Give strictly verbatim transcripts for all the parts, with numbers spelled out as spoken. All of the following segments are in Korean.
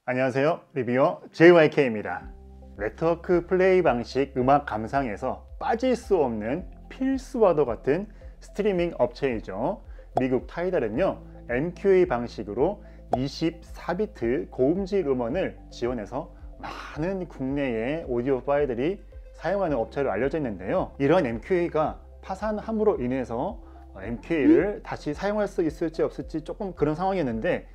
안녕하세요, 리뷰어 제이와이케이입니다. 네트워크 플레이 방식 음악 감상에서 빠질 수 없는 필수와도 같은 스트리밍 업체이죠. 미국 타이달은요 엠큐에이 방식으로 이십사 비트 고음질 음원을 지원해서 많은 국내의 오디오 파일들이 사용하는 업체로 알려져 있는데요, 이런 엠큐에이가 파산함으로 인해서 엠큐에이를 다시 사용할 수 있을지 없을지 조금 그런 상황이었는데,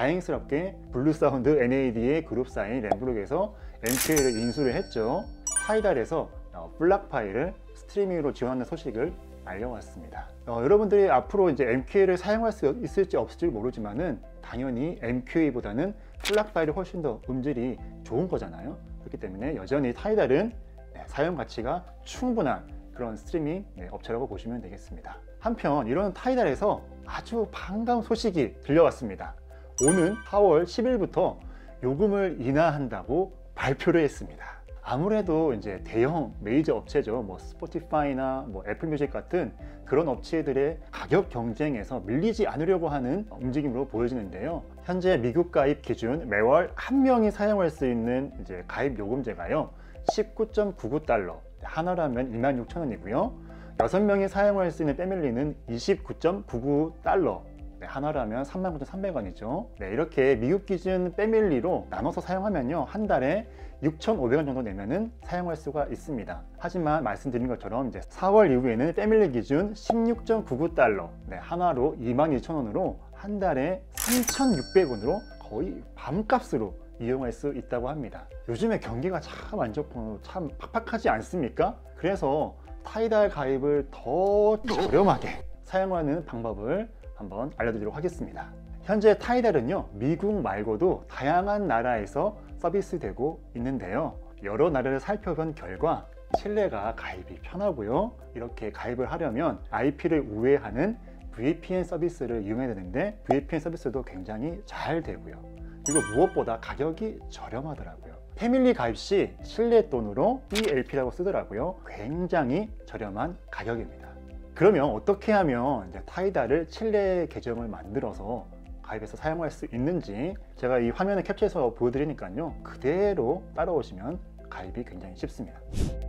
다행스럽게 블루사운드 엔에이디의 그룹사인 램브룩에서 엠큐에이를 인수를 했죠. 타이달에서 플락 파일을 스트리밍으로 지원하는 소식을 알려왔습니다. 어, 여러분들이 앞으로 이제 엠큐에이를 사용할 수 있을지 없을지 모르지만은 당연히 엠큐에이보다는 플락 파일이 훨씬 더 음질이 좋은 거잖아요. 그렇기 때문에 여전히 타이달은 네, 사용 가치가 충분한 그런 스트리밍 네, 업체라고 보시면 되겠습니다. 한편 이런 타이달에서 아주 반가운 소식이 들려왔습니다. 오는 사월 십일부터 요금을 인하한다고 발표를 했습니다. 아무래도 이제 대형 메이저 업체죠. 뭐 스포티파이나 뭐 애플뮤직 같은 그런 업체들의 가격 경쟁에서 밀리지 않으려고 하는 움직임으로 보여지는데요. 현재 미국 가입 기준 매월 한 명이 사용할 수 있는 이제 가입 요금제가요 십구 점 구구 달러, 하나라면 이만 육천 원이고요. 여섯 명이 사용할 수 있는 패밀리는 이십구 점 구구 달러, 네, 하나라면 삼만 구천삼백 원이죠. 네, 이렇게 미국 기준 패밀리로 나눠서 사용하면요 한 달에 육천오백 원 정도 내면은 사용할 수가 있습니다. 하지만 말씀드린 것처럼 이제 사월 이후에는 패밀리 기준 십육 점 구구 달러, 네, 하나로 이만 이천 원으로 한 달에 삼천육백 원으로 거의 밤값으로 이용할 수 있다고 합니다. 요즘에 경기가 참 안 좋고 참 팍팍하지 않습니까? 그래서 타이달 가입을 더 저렴하게 사용하는 방법을 한번 알려드리도록 하겠습니다. 현재 타이달은요 미국 말고도 다양한 나라에서 서비스되고 있는데요, 여러 나라를 살펴본 결과 칠레가 가입이 편하고요, 이렇게 가입을 하려면 아이피를 우회하는 브이피엔 서비스를 이용해야 되는데 브이피엔 서비스도 굉장히 잘 되고요, 그리고 무엇보다 가격이 저렴하더라고요. 패밀리 가입 시 칠레 돈으로 이엘피라고 쓰더라고요. 굉장히 저렴한 가격입니다. 그러면 어떻게 하면 이제 타이달을 칠레 계정을 만들어서 가입해서 사용할 수 있는지 제가 이 화면을 캡처해서 보여드리니까요 그대로 따라오시면 가입이 굉장히 쉽습니다.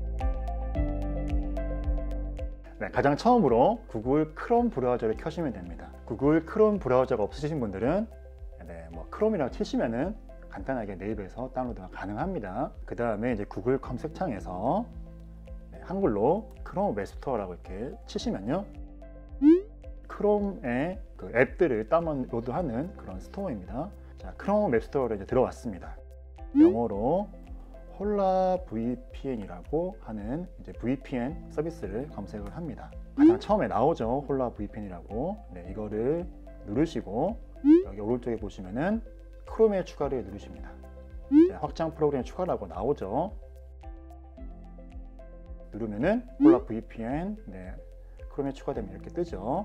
네, 가장 처음으로 구글 크롬 브라우저를 켜시면 됩니다. 구글 크롬 브라우저가 없으신 분들은 네, 뭐 크롬이라고 치시면은 간단하게 네이버에서 다운로드가 가능합니다. 그 다음에 이제 구글 검색창에서 네, 한글로 크롬 웹스토어라고 이렇게 치시면요 크롬의 그 앱들을 다운로드하는 그런 스토어입니다. 자, 크롬 웹스토어로 이제 들어왔습니다. 영어로 홀라 브이피엔이라고 하는 이제 브이피엔 서비스를 검색을 합니다. 가장 처음에 나오죠, 홀라 브이피엔이라고. 네, 이거를 누르시고 여기 오른쪽에 보시면은 크롬에 추가를 누르십니다. 이제 확장 프로그램 추가라고 나오죠. 누르면은 홀라 브이피엔 네, 크롬에 추가되면 이렇게 뜨죠.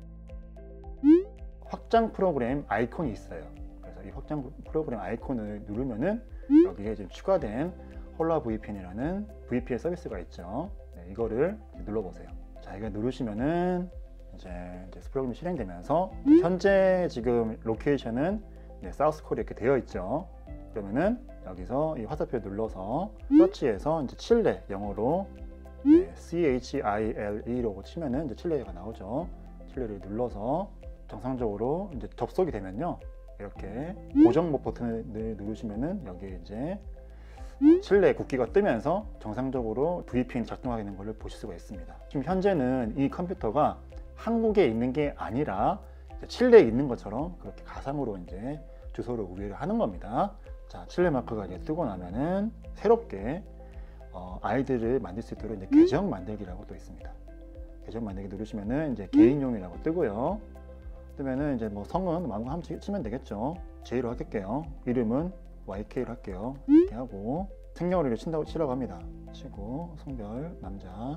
확장 프로그램 아이콘이 있어요. 그래서 이 확장 프로그램 아이콘을 누르면은 여기에 지금 추가된 홀라 브이피엔이라는 브이피엔 서비스가 있죠. 네, 이거를 눌러보세요. 자, 이거 누르시면은 이제, 이제 프로그램이 실행되면서 현재 지금 로케이션은 네, 사우스 코리아 이렇게 되어 있죠. 그러면은 여기서 이 화살표 눌러서 서치에서 이제 칠레, 영어로 네, 씨에이치아이엘이라고 치면은 이제 칠레가 나오죠. 칠레를 눌러서 정상적으로 이제 접속이 되면요 이렇게 고정목 버튼을 누르시면은 여기에 이제 칠레 국기가 뜨면서 정상적으로 브이피엔이 작동하게 되는 것을 보실 수가 있습니다. 지금 현재는 이 컴퓨터가 한국에 있는 게 아니라 칠레에 있는 것처럼 그렇게 가상으로 이제 주소를 우회를 하는 겁니다. 자, 칠레 마크가 이제 뜨고 나면은 새롭게 어, 아이디를 만들 수 있도록 이제 계정 만들기라고 또 있습니다. 계정 만들기 누르시면은 이제 개인용이라고 뜨고요. 뜨면은 이제 뭐 성은 마음껏 한번 치면 되겠죠. 제이로 할게요. 이름은 와이케이로 할게요. 이렇게 하고 생년월일을 친다고 치라고 합니다. 치고 성별 남자.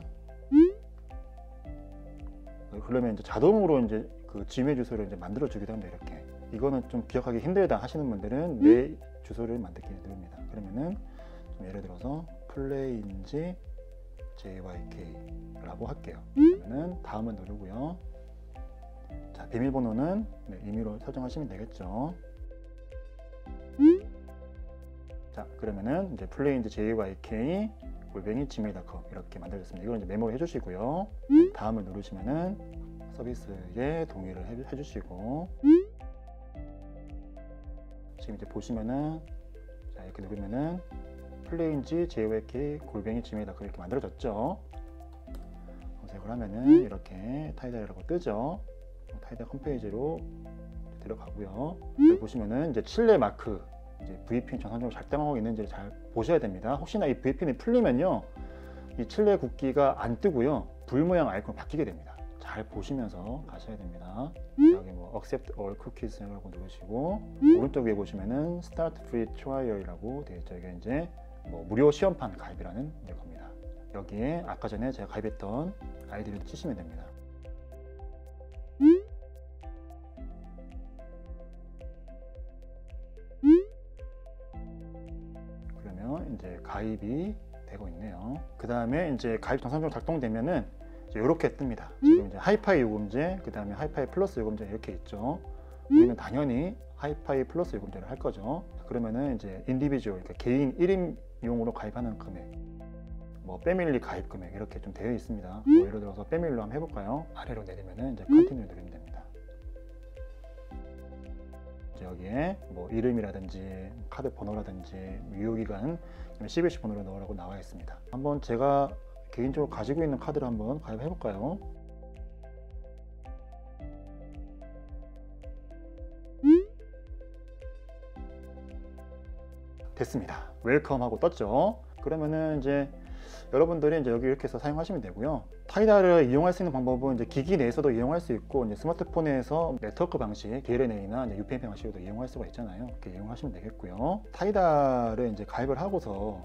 그러면 이제 자동으로 이제 그 지메일 주소를 이제 만들어 주기도 합니다. 이렇게. 이거는 좀 기억하기 힘들다 하시는 분들은 내 주소를 만들기 누릅니다. 그러면은 좀 예를 들어서 플레이인지 제이와이케이라고 할게요. 그러면은 다음을 누르고요. 자, 비밀번호는 네, 임의로 설정하시면 되겠죠. 자, 그러면은 이제 플레인즈 제이와이케이 골뱅이 지메일 닷컴 이렇게 만들어졌습니다. 이걸 이제 메모를 해주시고요. 다음을 누르시면은 서비스에 동의를 해, 해주시고, 지금 이제 보시면은, 자, 이렇게 누르면은 플레인즈 제이와이케이 골뱅이 지메일 닷컴 이렇게 만들어졌죠. 검색을 하면은 이렇게 타이다라고 뜨죠. 타이다 홈페이지로 들어가고요. 여기 보시면은 이제 칠레 마크, 이제 브이피엔 정상적으로 작동하고 있는지 잘 보셔야 됩니다. 혹시나 이 브이피엔이 풀리면요, 이 칠레 국기가 안 뜨고요, 불 모양 아이콘이 바뀌게 됩니다. 잘 보시면서 가셔야 됩니다. 여기 뭐 Accept all cookies라고 누르시고, 오른쪽 위에 보시면은 Start Free Trial이라고 되어 있죠. 이게 이제 뭐 무료 시험판 가입이라는 이제 겁니다. 여기에 아까 전에 제가 가입했던 아이디를 치시면 됩니다. 그러면 이제 가입이 되고 있네요. 그 다음에 이제 가입 정상적으로 작동되면은 이제 이렇게 뜹니다. 지금 이제 하이파이 요금제, 그 다음에 하이파이 플러스 요금제 이렇게 있죠. 우리는 당연히 하이파이 플러스 요금제를 할 거죠. 그러면은 이제 인디비주얼, 그러니까 개인 일 인용으로 가입하는 금액, 뭐 패밀리 가입 금액 이렇게 좀 되어 있습니다. 뭐 예를 들어서 패밀리로 한번 해볼까요? 아래로 내리면은 이제 컨티뉴 누르면 됩니다. 이제 여기에 뭐 이름이라든지 카드 번호라든지 유효기간, 씨비씨 번호를 넣으라고 나와 있습니다. 한번 제가 개인적으로 가지고 있는 카드를 한번 가입해 볼까요? 됐습니다. 웰컴 하고 떴죠. 그러면은 이제 여러분들이 이제 여기 이렇게 해서 사용하시면 되고요. 타이다를 이용할 수 있는 방법은 이제 기기 내에서도 이용할 수 있고, 이제 스마트폰에서 네트워크 방식, 디엘엔에이나 유피엔 방식으로도 이용할 수가 있잖아요. 이렇게 이용하시면 되겠고요. 타이다를 이제 가입을 하고서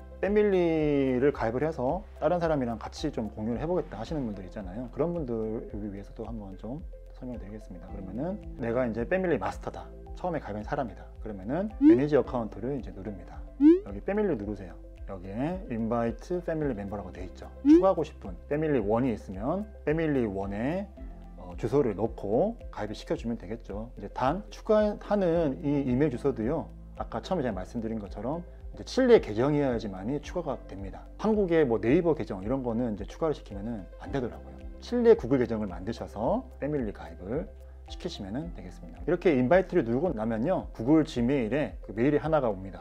패밀리를 가입을 해서 다른 사람이랑 같이 좀 공유를 해보겠다 하시는 분들 있잖아요. 그런 분들을 위해서도 한번 좀 설명을 드리겠습니다. 그러면은 내가 이제 패밀리 마스터다, 처음에 가입한 사람이다. 그러면은 매니지 어카운트를 이제 누릅니다. 여기 패밀리 누르세요. 여기에 인바이트 패밀리 멤버라고 되어 있죠. 추가하고 싶은 패밀리 원이 있으면 패밀리 원에 어, 주소를 넣고 가입을 시켜주면 되겠죠. 이제 단 추가하는 이 이메일 주소도요, 아까 처음에 제가 말씀드린 것처럼 이제 칠레 계정이어야지만이 추가가 됩니다. 한국의 뭐 네이버 계정 이런 거는 이제 추가를 시키면은 안 되더라고요. 칠레 구글 계정을 만드셔서 패밀리 가입을 시키시면 되겠습니다. 이렇게 인바이트를 누르고 나면요, 구글 지메일에 그 메일이 하나가 옵니다.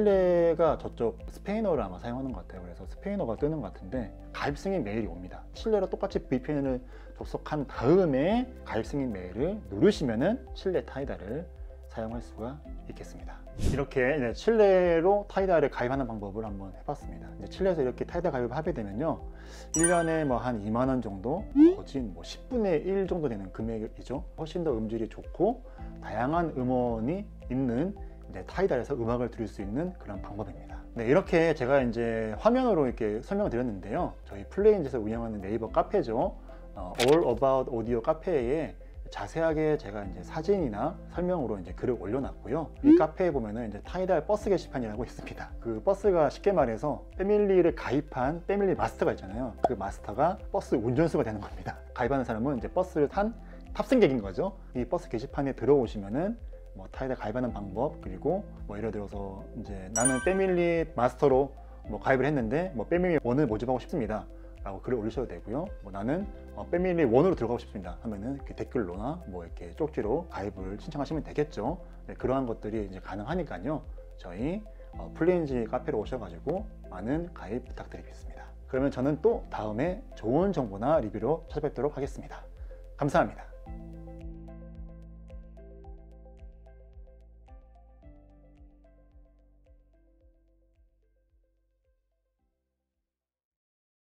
칠레가 저쪽 스페인어를 아마 사용하는 것 같아요. 그래서 스페인어가 뜨는 것 같은데 가입 승인 메일이 옵니다. 칠레로 똑같이 브이피엔을 접속한 다음에 가입 승인 메일을 누르시면은 칠레 타이다를 사용할 수가 있겠습니다. 이렇게 이제 칠레로 타이다를 가입하는 방법을 한번 해봤습니다. 이제 칠레에서 이렇게 타이다 가입을 하게 되면요, 일 년에 뭐 한 이만 원 정도, 거진 뭐 십분의 일 정도 되는 금액이죠. 훨씬 더 음질이 좋고 다양한 음원이 있는 이제 타이다에서 음악을 들을 수 있는 그런 방법입니다. 네, 이렇게 제가 이제 화면으로 이렇게 설명을 드렸는데요. 저희 플레인즈에서 운영하는 네이버 카페죠. 어, All About Audio 카페에 자세하게 제가 이제 사진이나 설명으로 이제 글을 올려놨고요. 이 카페에 보면은 이제 타이다 버스 게시판이라고 있습니다. 그 버스가 쉽게 말해서 패밀리를 가입한 패밀리 마스터가 있잖아요. 그 마스터가 버스 운전수가 되는 겁니다. 가입하는 사람은 이제 버스를 탄 탑승객인 거죠. 이 버스 게시판에 들어오시면은 뭐 타이다 가입하는 방법, 그리고 뭐 예를 들어서 이제 나는 패밀리 마스터로 뭐 가입을 했는데 뭐 패밀리 원을 모집하고 싶습니다 라고 글을 올리셔도 되고요. 뭐 나는 어, 패밀리 원으로 들어가고 싶습니다 하면은 이렇게 댓글로나 뭐 이렇게 쪽지로 가입을 신청하시면 되겠죠. 네, 그러한 것들이 이제 가능하니까요. 저희 어, 플레인즈 카페로 오셔가지고 많은 가입 부탁드리겠습니다. 그러면 저는 또 다음에 좋은 정보나 리뷰로 찾아뵙도록 하겠습니다. 감사합니다.